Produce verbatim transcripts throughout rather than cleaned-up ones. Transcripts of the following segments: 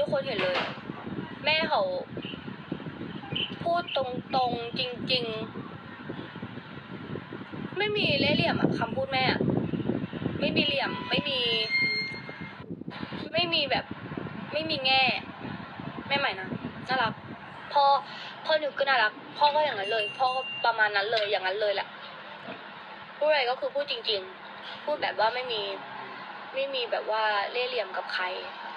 กคนเห็นเลยแม่เขาพูดตรงๆจริงๆไม่มีเล่ห์เหลี่ยมอะคำพูดแม่อะไม่มีเหลี่ยมไม่มีไม่มีแบบไม่มีแง่แม่ใหม่นะน่ารักพ่อพ่อหนูก็น่ารักพ่อก็อย่างนั้นเลยพ่อก็ประมาณนั้นเลยอย่างนั้นเลยแหละพูดอะไรก็คือพูดจริงๆพูดแบบว่าไม่มีไม่มีแบบว่าเล่ห์เหลี่ยมกับใคร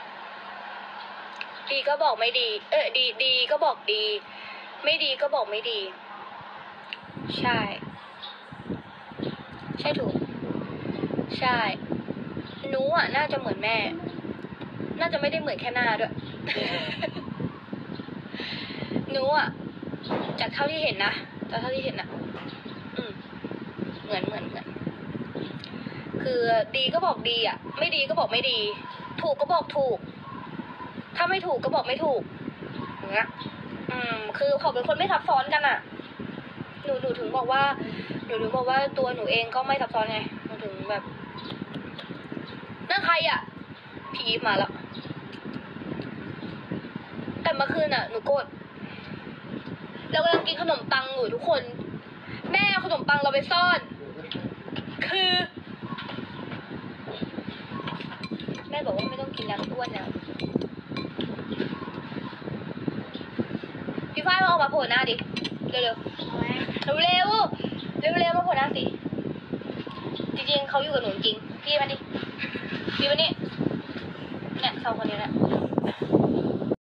ดีก็บอกไม่ดีเออดีดีก็บอกดีไม่ดีก็บอกไม่ดีใช่ใช่ถูกใช่หนูอ่ะน่าจะเหมือนแม่น่าจะไม่ได้เหมือนแค่หน้าด้วย หนูอ่ะจากเท่าที่เห็นนะจากเท่าที่เห็นนะอืมเหมือนเหมือนเหมือนคือดีก็บอกดีอ่ะไม่ดีก็บอกไม่ดีถูกก็บอกถูกถ้าไม่ถูกก็บอกไม่ถูกอย่างเงี้ยอืมคือเขาเป็นคนไม่ซับซ้อนกันอ่ะหนูหนูถึงบอกว่าหนูถึงบอกว่าตัวหนูเองก็ไม่ซับซ้อนไงหนูถึงแบบนั่นใครอ่ะพี่อีฟมาแล้วแต่เมื่อคืนอ่ะหนูโกรธเรากำลังกินขนมปังอยู่ทุกคนแม่เอาขนมปังเราไปซ่อนคือแม่บอกว่าไม่ต้องกินยาลดอ้วนแล้วพี่ฝ้ายมาออกมาโผล่หน้าดิเร็วเร็วเร็วเร็วเร็วเร็วมาโผล่หน้าสิจริงๆเขาอยู่กับหนูจริงพี่มาดิพี่มานี่เนี่ยสองคนนี้แหละ